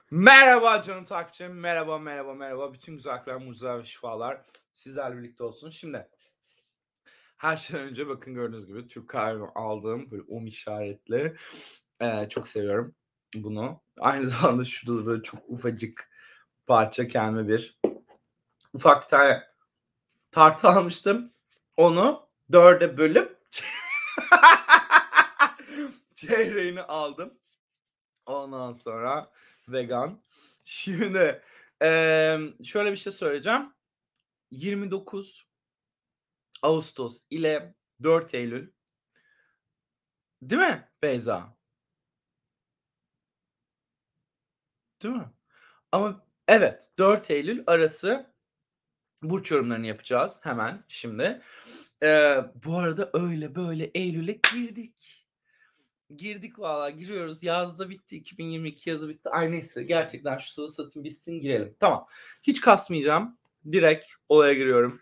Merhaba canım takipçilerim. Merhaba, merhaba, merhaba. Bütün güzellikler, mucizeler ve şifalar sizlerle birlikte olsun. Şimdi her şeyden önce bakın gördüğünüz gibi Türk kahvemi aldım. Böyle işaretli. Çok seviyorum bunu. Aynı zamanda şurada da böyle çok ufacık parça kendime bir ufak bir tane tartı almıştım. Onu dörde bölüp çeyreğini aldım. Ondan sonra vegan. Şimdi şöyle bir şey söyleyeceğim. 29 Ağustos ile 4 Eylül, değil mi Beyza? Değil mi? Ama evet, 4 Eylül arası burç yorumlarını yapacağız hemen şimdi. Bu arada öyle böyle Eylül'e girdik. Girdik valla giriyoruz. Yaz da bitti. 2022 yazı bitti. Ay neyse gerçekten şu salı satım bitsin girelim. Tamam. Hiç kasmayacağım. Direkt olaya giriyorum.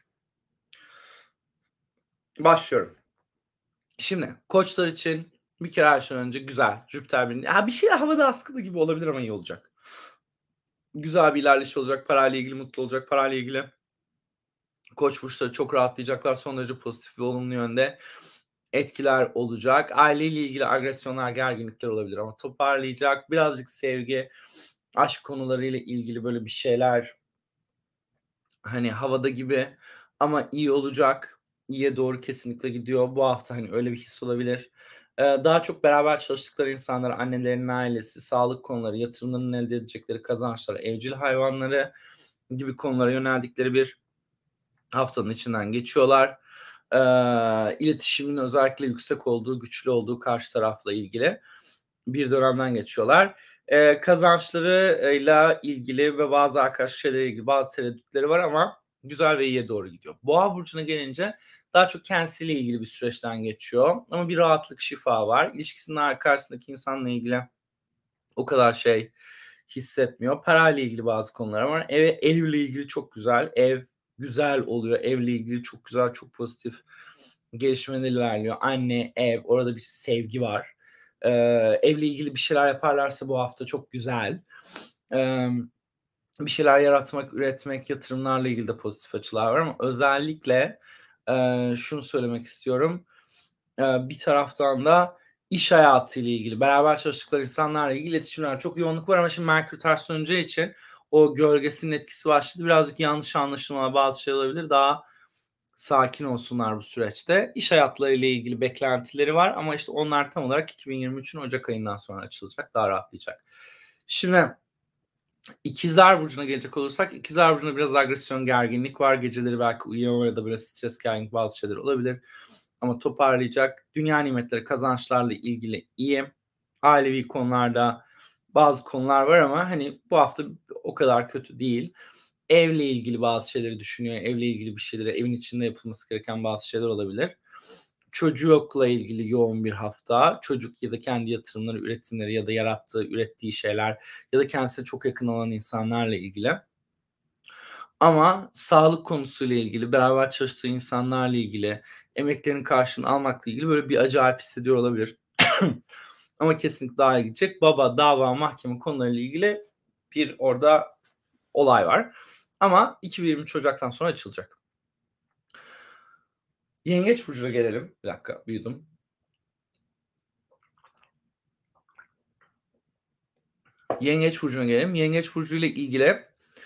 Başlıyorum. Şimdi koçlar için bir kere her şeyden önce güzel. Jüpiter bir şey havada askıda gibi olabilir ama iyi olacak. Güzel bir ilerleyiş olacak. Parayla ilgili mutlu olacak. Parayla ilgili koç burçları çok rahatlayacaklar. Son derece pozitif ve olumlu yönde etkiler olacak. Aileyle ilgili agresyonlar, gerginlikler olabilir ama toparlayacak. Birazcık sevgi, aşk konularıyla ilgili böyle bir şeyler hani havada gibi ama iyi olacak. İyiye doğru kesinlikle gidiyor. Bu hafta hani öyle bir his olabilir. Daha çok beraber çalıştıkları insanlar, annelerinin ailesi, sağlık konuları, yatırımlarının elde edecekleri kazançlar, evcil hayvanları gibi konulara yöneldikleri bir haftanın içinden geçiyorlar. İletişimin özellikle yüksek olduğu, güçlü olduğu karşı tarafla ilgili bir dönemden geçiyorlar. Kazançlarıyla ilgili ve bazı arkadaşlık şeyleriyle ilgili bazı tereddütleri var ama güzel ve iyiye doğru gidiyor. Boğa burcuna gelince daha çok kendisiyle ilgili bir süreçten geçiyor ama bir rahatlık, şifa var. İlişkisinin karşısındaki insanla ilgili o kadar şey hissetmiyor. Parayla ilgili bazı konular var. Evle ilgili çok güzel. Ev güzel oluyor. Evle ilgili çok güzel, çok pozitif gelişmeler ilerliyor. Anne, ev, orada bir sevgi var. Evle ilgili bir şeyler yaparlarsa bu hafta çok güzel. Bir şeyler yaratmak, üretmek, yatırımlarla ilgili de pozitif açılar var ama özellikle şunu söylemek istiyorum. Bir taraftan da iş hayatıyla ilgili, beraber çalıştıkları insanlarla ilgili iletişimler çok yoğunluk var ama şimdi Merkür ters döneceği için o gölgesinin etkisi başladı. Birazcık yanlış anlaşılmalar, bazı şey olabilir. Daha sakin olsunlar bu süreçte. İş hayatlarıyla ilgili beklentileri var ama işte onlar tam olarak 2023'ün Ocak ayından sonra açılacak, daha rahatlayacak. Şimdi İkizler Burcu'na gelecek olursak, İkizler Burcu'nda biraz agresyon, gerginlik var. Geceleri belki uyuyamama ya da böyle stres, gerginlik bazı şeyler olabilir. Ama toparlayacak. Dünya nimetleri, kazançlarla ilgili iyi. Ailevi konularda bazı konular var ama hani bu hafta o kadar kötü değil. Evle ilgili bazı şeyleri düşünüyor. Evle ilgili bir şeyleri, evin içinde yapılması gereken bazı şeyler olabilir. Çocukla ilgili yoğun bir hafta. Çocuk ya da kendi yatırımları, üretimleri ya da yarattığı, ürettiği şeyler ya da kendisine çok yakın olan insanlarla ilgili. Ama sağlık konusuyla ilgili, beraber çalıştığı insanlarla ilgili, emeklerinin karşılığını almakla ilgili böyle bir acayip hissediyor olabilir. Ama kesinlikle daha iyi gidecek. Baba, dava, mahkeme konularıyla ilgili bir orada olay var. Ama 2023 Ocak'tan sonra açılacak. Yengeç burcuna gelelim. Bir dakika, büyüdüm. Yengeç burcuna gelelim. Yengeç burcu ile ilgili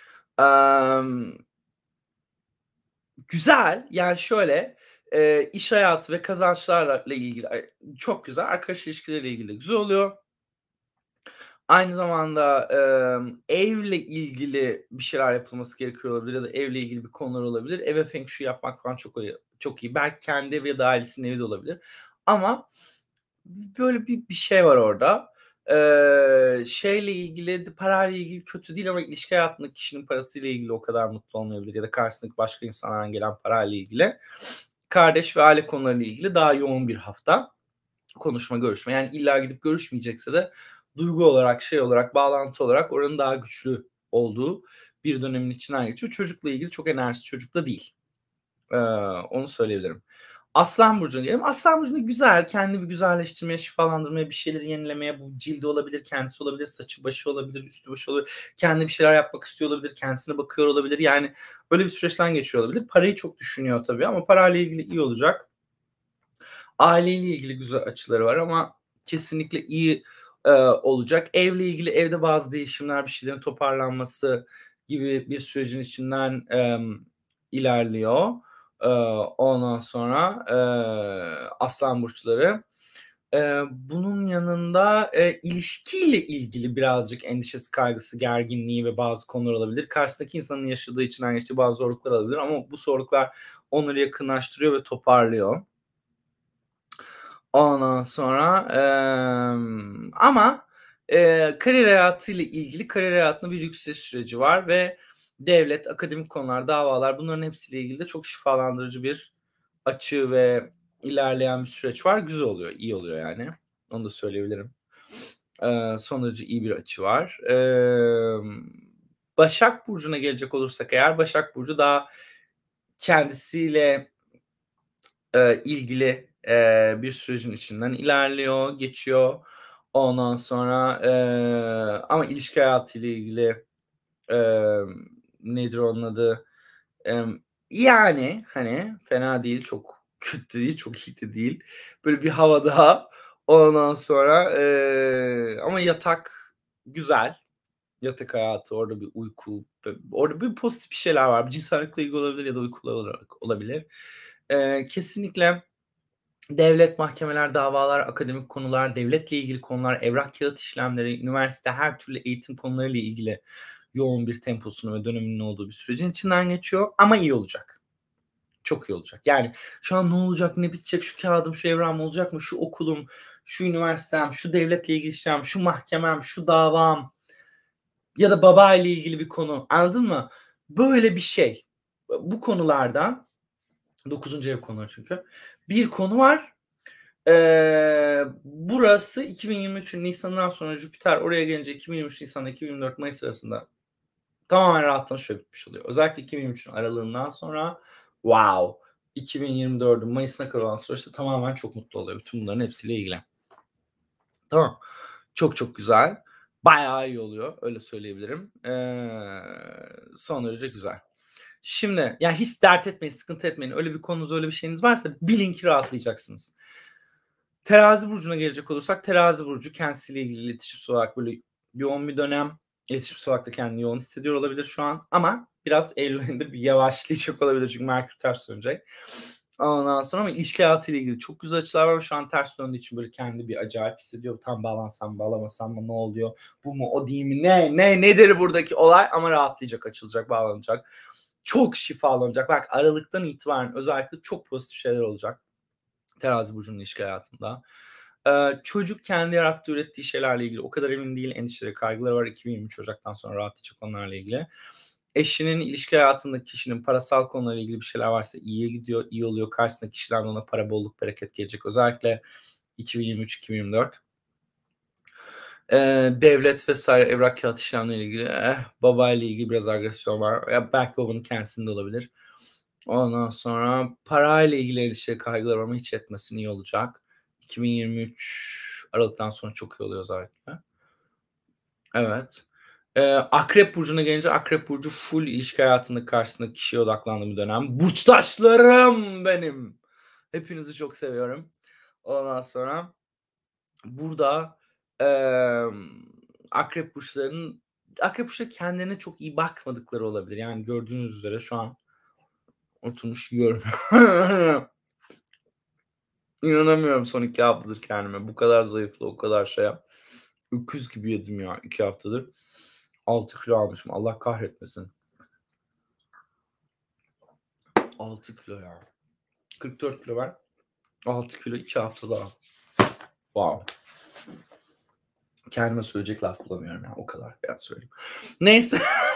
güzel. Yani şöyle, iş hayatı ve kazançlarla ilgili çok güzel. Arkadaş ilişkileriyle ilgili de güzel oluyor. Aynı zamanda, evle ilgili bir şeyler yapılması gerekiyor olabilir ya da evle ilgili bir konular olabilir. Eve feng shui yapmak falan çok iyi. Belki kendi evi ya da ailesinin evi de olabilir. Ama böyle bir şey var orada. Şeyle ilgili, parayla ilgili kötü değil ama ilişki hayatında kişinin parasıyla ilgili o kadar mutlu olmayabilir ya da karşısındaki başka insanlardan gelen parayla ilgili. Kardeş ve aile konularıyla ilgili daha yoğun bir hafta. Konuşma, görüşme. Yani illa gidip görüşmeyecekse de duygu olarak, şey olarak, bağlantı olarak oranın daha güçlü olduğu bir dönemin içinden geçiyor. Çocukla ilgili çok enerjisi çocukla değil. Onu söyleyebilirim. Aslan burcuna gelelim. Aslan burcunda güzel, kendini bir güzelleştirmeye, şifalandırmaya, bir şeyleri yenilemeye, bu cildi olabilir, kendisi olabilir, saçı başı olabilir, üstü başı olabilir. Kendi bir şeyler yapmak istiyor olabilir, kendisine bakıyor olabilir. Yani böyle bir süreçten geçiyor olabilir. Parayı çok düşünüyor tabii ama parayla ilgili iyi olacak. Aileyle ilgili güzel açıları var ama kesinlikle iyi, olacak. Evle ilgili evde bazı değişimler, bir şeylerin toparlanması gibi bir sürecin içinden, ilerliyor. Ondan sonra, aslan burçları. Bunun yanında, ilişkiyle ilgili birazcık endişesi, kaygısı, gerginliği ve bazı konular olabilir. Karşısındaki insanın yaşadığı, içinden geçtiği bazı zorluklar olabilir ama bu zorluklar onları yakınlaştırıyor ve toparlıyor. Ondan sonra, ama, kariyer hayatıyla ilgili kariyer hayatında bir yükseliş süreci var ve devlet, akademik konular, davalar bunların hepsiyle ilgili de çok şifalandırıcı bir açı ve ilerleyen bir süreç var. Güzel oluyor, iyi oluyor yani. Onu da söyleyebilirim. Son derece iyi bir açı var. Başak Burcu'na gelecek olursak eğer, Başak Burcu daha kendisiyle ilgili, bir sürecin içinden ilerliyor, geçiyor. Ondan sonra, ama ilişki hayatıyla ilgili, nedir onun adı? Yani, hani, fena değil, çok kötü değil, çok iyi de değil. Böyle bir havada. Ondan sonra, ama yatak güzel. Yatak hayatı, orada bir uyku, orada bir pozitif bir şeyler var. Cinsellikle ilgili olabilir ya da uykuyla olarak olabilir. Kesinlikle devlet, mahkemeler, davalar, akademik konular, devletle ilgili konular, evrak kağıt işlemleri, üniversite, her türlü eğitim konularıyla ilgili yoğun bir temposunun ve döneminin olduğu bir sürecin içinden geçiyor ama iyi olacak. Çok iyi olacak. Yani şu an ne olacak, ne bitecek, şu kağıdım, şu evram olacak mı, şu okulum, şu üniversitem, şu devletle ilgili işlem, şu mahkemem, şu davam ya da babayla ilgili bir konu, anladın mı? Böyle bir şey. Bu konulardan 9. ev konuları çünkü. Bir konu var. Burası 2023'ün nisanından sonra Jüpiter oraya gelince 2023 nisan'la 2024 mayıs arasında tamamen rahatlamış ve bitmiş oluyor. Özellikle 2023'ün aralığından sonra wow! 2024'ün mayısına kadar olan süreçte tamamen çok mutlu oluyor. Bütün bunların hepsiyle ilgili. Tamam. Çok çok güzel. Bayağı iyi oluyor. Öyle söyleyebilirim. Son derece güzel. Şimdi yani hiç dert etmeyin, sıkıntı etmeyin. Öyle bir konunuz, öyle bir şeyiniz varsa bilin ki rahatlayacaksınız. Terazi burcuna gelecek olursak Terazi burcu kendisiyle ilgili iletişimsel olarak böyle yoğun bir dönem. İletişimsel olarak da kendini yoğun hissediyor olabilir şu an ama biraz Eylül ayında bir yavaşlayacak olabilir çünkü Merkür ters dönecek. Ondan sonra ama ilişki hayatıyla ilgili çok güzel açılar var. Şu an ters döndüğü için böyle kendi bir acayip hissediyor. Tam bağlansam mı, bağlamasam mı, ne oluyor? Bu mu, o değil mi? Nedir buradaki olay? Ama rahatlayacak, açılacak, bağlanacak. Çok şifalanacak. Bak Aralık'tan itibaren özellikle çok pozitif şeyler olacak. Terazi burcunun ilişki hayatında. Çocuk kendi yarattığı, ürettiği şeylerle ilgili o kadar emin değil. Endişeleri, kaygıları var. 2023 Ocak'tan sonra rahatlayacak onlarla ilgili. Eşinin, ilişki hayatındaki kişinin parasal konularla ilgili bir şeyler varsa iyiye gidiyor, iyi oluyor. Karşısındaki kişilerden ona para, bolluk, bereket gelecek. Özellikle 2023-2024. Devlet vesaire evrak kağıt işlemleriyle ilgili, babayla ilgili biraz agresyon var. Ya belki babanın kendisinde olabilir. Ondan sonra parayla ilgili endişe, kaygılar var ama hiç etmesin, iyi olacak. 2023 Aralık'tan sonra çok iyi oluyor özellikle. Evet. Akrep burcuna gelince Akrep burcu full ilişki hayatında karşısındaki kişiye odaklandığım bir dönem. Burçtaşlarım benim. Hepinizi çok seviyorum. Ondan sonra burada, Akrep burçları kendilerine çok iyi bakmadıkları olabilir. Yani gördüğünüz üzere şu an oturmuş yiyorum. İnanamıyorum son 2 haftadır kendime. Bu kadar zayıfla, o kadar şeye. Öküz gibi yedim ya 2 haftadır. 6 kilo almışım. Allah kahretmesin. 6 kilo ya. 44 kilo var. 6 kilo 2 haftada. Wow. Kendime söyleyecek laf bulamıyorum ya. O kadar ben söyleyeyim. Neyse.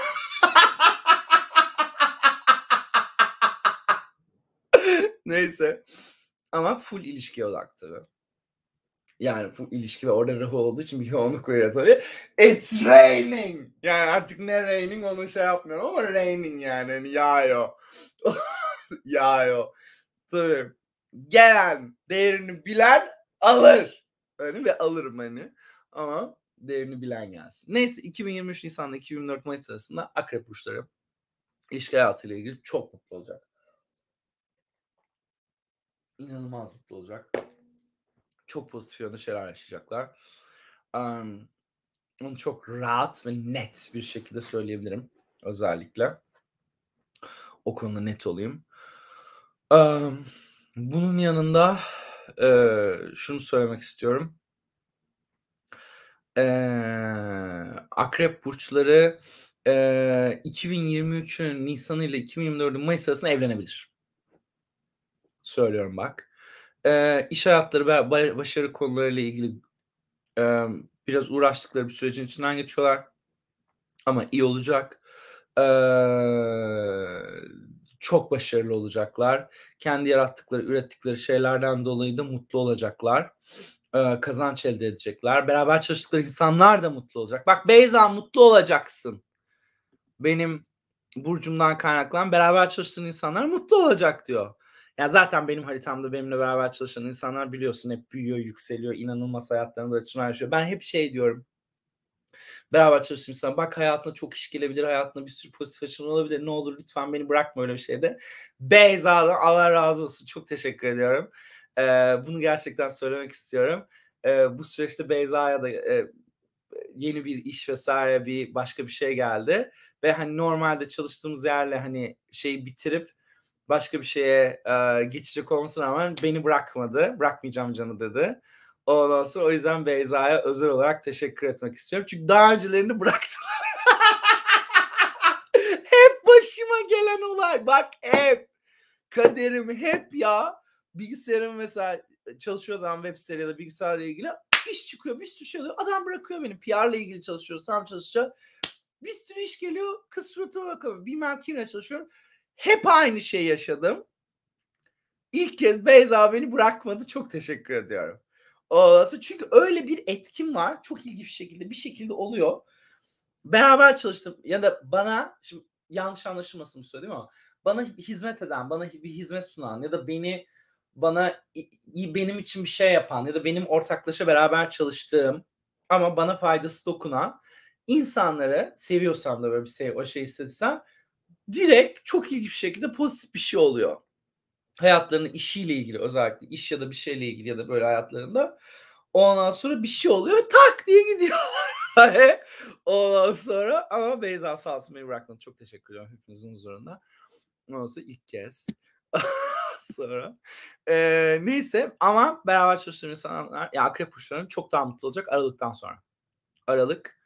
Neyse. Ama full ilişkiye odaklı. Yani full ilişki ve orada Rahu olduğu için bir yoğunluk veriyor tabii. It's raining. Yani artık ne raining onu şey yapmıyorum ama raining yani. Hani yağıyor. Yağıyor. Tabii. gelen, değerini bilen alır. Hani ve alırım hani. Ama değerini bilen gelsin. Neyse 2023 Nisan'la 2024 Mayıs arasında akrep burçları ilişki hayatıyla ilgili çok mutlu olacak. İnanılmaz mutlu olacak. Çok pozitif yönde şeyler yaşayacaklar. Onu çok rahat ve net bir şekilde söyleyebilirim özellikle. O konuda net olayım. Bunun yanında şunu söylemek istiyorum. Akrep burçları 2023'ün Nisan ile 2024'ün Mayıs arasında evlenebilir. Söylüyorum bak. İş hayatları ve başarı konularıyla ilgili biraz uğraştıkları bir sürecin içinden geçiyorlar. Ama iyi olacak. Çok başarılı olacaklar. Kendi yarattıkları, ürettikleri şeylerden dolayı da mutlu olacaklar. Kazanç elde edecekler. Beraber çalıştıkları insanlar da mutlu olacak. Bak Beyza mutlu olacaksın. Benim burcumdan kaynaklanan beraber çalıştığın insanlar mutlu olacak diyor. Ya zaten benim haritamda benimle beraber çalışan insanlar biliyorsun hep büyüyor, yükseliyor, inanılmaz hayatlarında açımlar yaşıyor. Ben hep şey diyorum. Beraber çalıştığım insan bak hayatına çok iş gelebilir, hayatına bir sürü pozitif açılım olabilir. Ne olur lütfen beni bırakma öyle bir şeyde. Beyza'dan Allah razı olsun. Çok teşekkür ediyorum. Bunu gerçekten söylemek istiyorum. Bu süreçte Beyza'ya da yeni bir iş vesaire bir başka bir şey geldi. Ve hani normalde çalıştığımız yerle hani şeyi bitirip başka bir şeye geçecek olmasına rağmen beni bırakmadı. Bırakmayacağım canı dedi. Ondan sonra o yüzden Beyza'ya özel olarak teşekkür etmek istiyorum. Çünkü daha öncelerini bıraktım. Hep başıma gelen olay. Bak hep. Kaderim hep ya. Bilgisayarım mesela çalışıyor zaman web sitesi ya da bilgisayarla ilgili iş çıkıyor. Bir sürü şey oluyor. Adam bırakıyor beni. PR'la ilgili çalışıyoruz. Tam çalışacağız. Bir sürü iş geliyor. Kız suratıma bakıyor. Bilmem kimle çalışıyorum. Hep aynı şeyi yaşadım. İlk kez Beyza beni bırakmadı. Çok teşekkür ediyorum. Çünkü öyle bir etkim var. Çok ilginç bir şekilde oluyor. Beraber çalıştım ya da bana şimdi yanlış anlaşılmasın bu söylediğim ama bana hizmet eden, bana bir hizmet sunan ya da benim için bir şey yapan ya da benim ortaklaşa beraber çalıştığım ama bana faydası dokunan insanları seviyorsam da böyle bir şey, o şeyi hissetsem direkt çok ilginç bir şekilde pozitif bir şey oluyor. Hayatlarının işiyle ilgili özellikle iş ya da bir şeyle ilgili ya da böyle hayatlarında ondan sonra bir şey oluyor tak diye gidiyorlar. Ondan sonra ama Beyza sağ olsun beni bırakmadı. Çok teşekkür ediyorum hepinizin huzurunda. Ondan sonra ilk kez. Sonra neyse ama beraber çalıştığım insanlar ya akrep burçlarının çok daha mutlu olacak Aralık'tan sonra. Aralık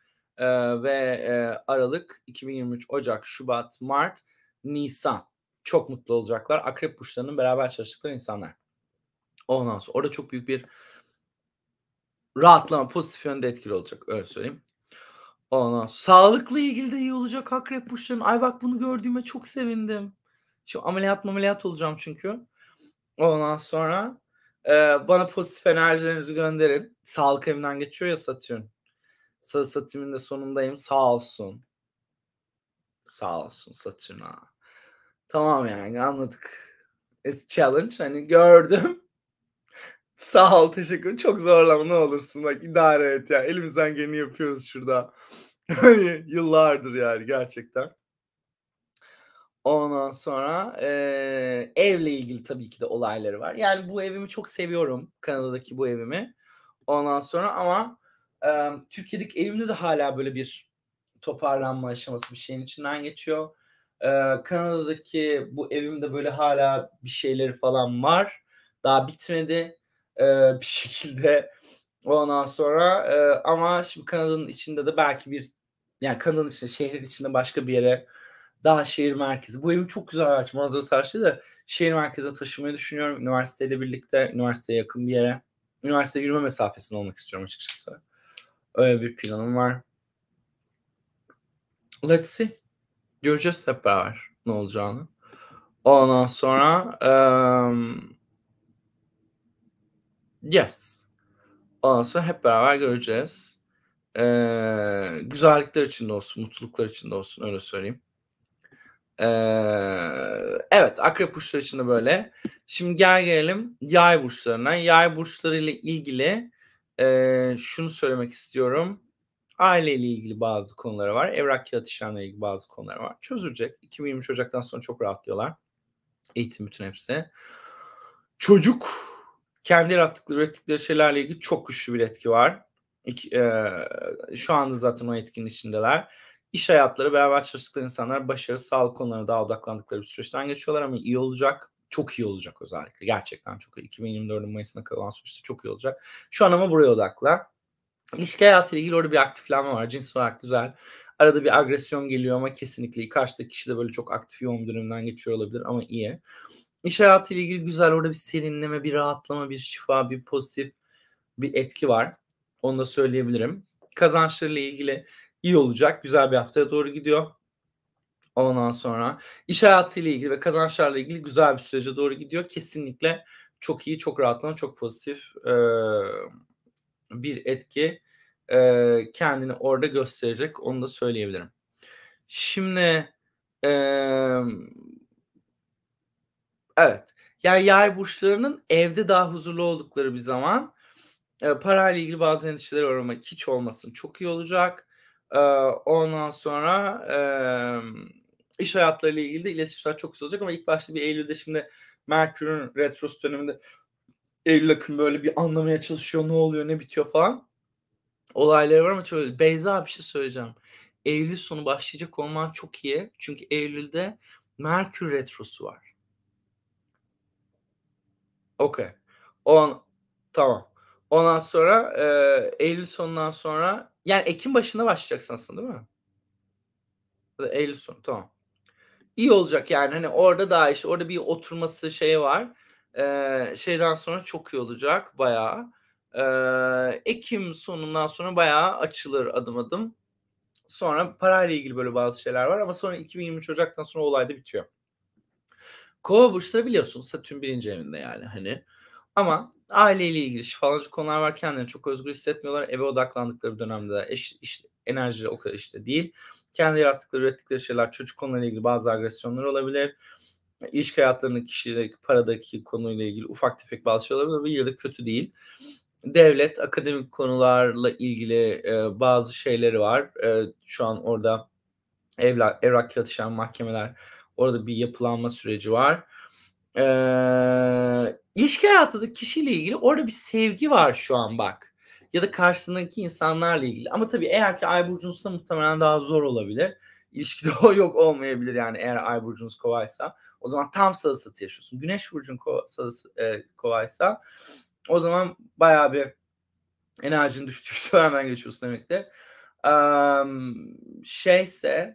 Aralık 2023 Ocak, Şubat, Mart, Nisan çok mutlu olacaklar. Akrep burçlarının beraber çalıştıkları insanlar. Ondan sonra orada çok büyük bir rahatlama, pozitif yönde etkili olacak. Öyle söyleyeyim. Ondan sağlıkla ilgili de iyi olacak akrep burçlarının. Ay bak bunu gördüğüme çok sevindim. Şimdi ameliyat olacağım çünkü. Ondan sonra bana pozitif enerjilerinizi gönderin. Sağlık evinden geçiyor ya Satürn. Satürn'ün de sonundayım. Sağ olsun. Sağ olsun Satürn ha. Tamam yani anladık. It's challenge. Hani gördüm. Sağ ol, teşekkür ederim. Çok zorlama ne olursun. Bak idare et ya. Elimizden geleni yapıyoruz şurada. Hani yıllardır yani gerçekten. Ondan sonra evle ilgili tabii ki de olayları var. Yani bu evimi çok seviyorum. Kanada'daki bu evimi. Ondan sonra ama Türkiye'deki evimde de hala böyle bir toparlanma aşaması bir şeyin içinden geçiyor. Kanada'daki bu evimde böyle hala bir şeyleri falan var. Daha bitmedi bir şekilde. Ondan sonra ama şimdi Kanada'nın içinde de belki yani Kanada'nın içinde, şehrin içinde başka bir yere daha şehir merkezi. Bu evim çok güzel ağaç manzarası her şey de şehir merkezine taşımayı düşünüyorum. Üniversiteyle birlikte, üniversiteye yakın bir yere. Üniversite yürüme mesafesinde olmak istiyorum açıkçası. Öyle bir planım var. Let's see. Göreceğiz hep beraber ne olacağını. Ondan sonra yes. Ondan sonra hep beraber göreceğiz. Güzellikler içinde olsun, mutluluklar içinde olsun öyle söyleyeyim. Evet, akrep burçları için de böyle. Şimdi gelelim yay burçlarına. Yay burçları ile ilgili, şunu söylemek istiyorum. Aileyle ilgili bazı konuları var. Evrak kağıt işlemleriyle ilgili bazı konuları var. Çözülecek. 2023 Ocak'tan sonra çok rahatlıyorlar. Eğitim bütün hepsi. Çocuk, kendi yarattıkları, ürettikleri şeylerle ilgili çok güçlü bir etki var. Şu anda zaten o etkinin içindeler. İş hayatları, beraber çalıştıkları insanlar başarı, sağlık konularına daha odaklandıkları bir süreçten geçiyorlar ama iyi olacak. Çok iyi olacak özellikle. Gerçekten çok iyi. 2024'ün Mayıs'ına kalan süreçte çok iyi olacak. Şu an ama buraya odaklı. İlişki hayatıyla ilgili orada bir aktiflenme var. Cins olarak güzel. Arada bir agresyon geliyor ama kesinlikle karşıdaki kişi de böyle çok aktif yoğun bir dönemden geçiyor olabilir ama iyi. İş hayatıyla ilgili güzel. Orada bir serinleme, bir rahatlama, bir şifa, bir pozitif bir etki var. Onu da söyleyebilirim. Kazançlarıyla ilgili iyi olacak. Güzel bir haftaya doğru gidiyor. Ondan sonra iş hayatıyla ilgili ve kazançlarla ilgili güzel bir sürece doğru gidiyor. Kesinlikle çok iyi, çok rahatlama, çok pozitif bir etki kendini orada gösterecek. Onu da söyleyebilirim. Şimdi evet. Yani yay burçlarının evde daha huzurlu oldukları bir zaman. Parayla ilgili bazı endişeleri var ama hiç olmasın çok iyi olacak. Ondan sonra, iş hayatlarıyla ilgili de iletişimler çok güzel olacak ama ilk başta bir eylül'de şimdi Merkür'ün retrosu döneminde eylül akın böyle bir anlamaya çalışıyor, ne oluyor, ne bitiyor falan. Olayları var ama Beyza bir şey söyleyeceğim. Eylül sonu başlayacak olman çok iyi. Çünkü eylül'de Merkür retrosu var. Okay. Tamam. Ondan sonra, eylül sonundan sonra yani ekim başında başlayacaksın aslında değil mi? Ya da eylül sonu, tamam. İyi olacak yani, hani, orada daha, işte, orada bir oturması şeyi var. Şeyden sonra çok iyi olacak bayağı. Ekim sonundan sonra bayağı açılır adım adım. Sonra parayla ilgili böyle bazı şeyler var ama sonra 2023 Ocak'tan sonra olay da bitiyor. Kova burçları biliyorsun Satürn 1. evinde yani, hani. Ama aileyle ilgili şifalanıcı konular var. Kendilerini çok özgür hissetmiyorlar. Eve odaklandıkları bir dönemde enerjileri o kadar işte değil. Kendi yarattıkları, ürettikleri şeyler, çocuk konularıyla ilgili bazı agresyonlar olabilir. İlişki hayatlarındaki kişiyle, paradaki konuyla ilgili ufak tefek bazı şeyler olabilir ama yine de kötü değil. Devlet, akademik konularla ilgili, bazı şeyleri var. Şu an orada evrak kağıt işlem mahkemeler, orada bir yapılanma süreci var. İlişki hayatında kişiyle ilgili orada bir sevgi var şu an bak. Ya da karşısındaki insanlarla ilgili. Ama tabii eğer ki ay burcunuzsa muhtemelen daha zor olabilir. İlişkide o yok olmayabilir yani eğer ay burcunuz kovaysa. O zaman tam sarısatı yaşıyorsun. Güneş burcun kovaysa o zaman bayağı bir enerjinin düştüğü bir dönemden geçiyorsun demektir. Şeyse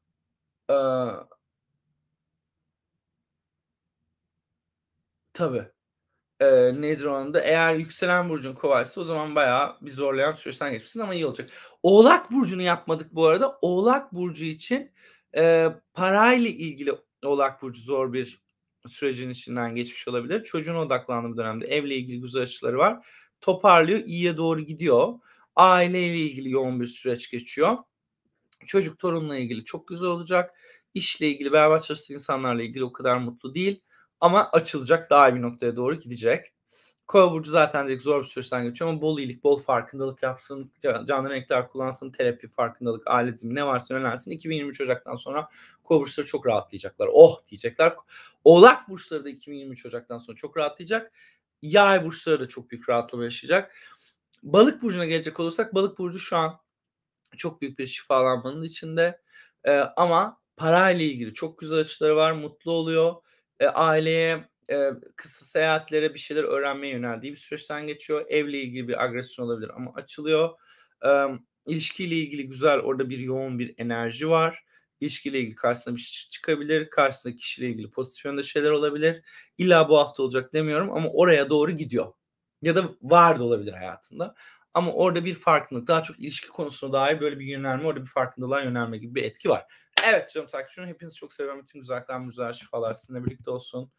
tabii. Nedir onun adı? Eğer yükselen burcun kovaysa o zaman bayağı bir zorlayan süreçten geçmişsin ama iyi olacak. Oğlak burcunu yapmadık bu arada. Oğlak burcu için, parayla ilgili Oğlak burcu zor bir sürecin içinden geçmiş olabilir. Çocuğuna odaklandığı bir dönemde evle ilgili güzel açıları var. Toparlıyor, iyiye doğru gidiyor. Aileyle ilgili yoğun bir süreç geçiyor. Çocuk, torunla ilgili çok güzel olacak. İşle ilgili, beraber çalıştığı insanlarla ilgili o kadar mutlu değil ama açılacak, daha iyi bir noktaya doğru gidecek. Kova burcu zaten direkt zor bir süreçten geçiyor ama bol iyilik, bol farkındalık yapsın, canlı renkler kullansın, terapi, farkındalık, aile dizimi ne varsa yönelsin. 2023 Ocak'tan sonra Kova burçları çok rahatlayacaklar. Oh diyecekler. Oğlak burçları da 2023 Ocak'tan sonra çok rahatlayacak. Yay burçları da çok büyük rahatlama yaşayacak. Balık burcuna gelecek olursak Balık burcu şu an çok büyük bir şifalanmanın içinde. Ama parayla ilgili çok güzel açıları var, mutlu oluyor. Aileye, kısa seyahatlere, bir şeyler öğrenmeye yöneldiği bir süreçten geçiyor. Evle ilgili bir agresyon olabilir ama açılıyor. İlişkiyle ilgili güzel, orada bir yoğun bir enerji var. İlişkiyle ilgili karşısına bir şey çıkabilir. Karşısındaki kişiyle ilgili pozitif yönde şeyler olabilir. İlla bu hafta olacak demiyorum ama oraya doğru gidiyor. Ya da var da olabilir hayatında. Ama orada bir farklılık, daha çok ilişki konusuna dair böyle bir yönelme, orada bir farkındalığa yönelme gibi bir etki var. Evet canım takipçilerim, hepinizi çok seviyorum. Bütün güzellikler, mucizeler, şifalar sizinle birlikte olsun.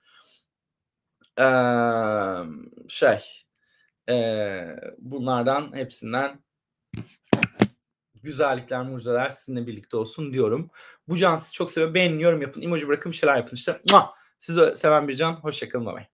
Şey, bunlardan hepsinden güzellikler, mucizeler sizinle birlikte olsun diyorum. Bu can sizi çok seviyor. Beğenin, yorum yapın, emoji bırakın, bir şeyler yapın işte. Mua! Sizi seven bir can. Hoşça kalın. Baybay.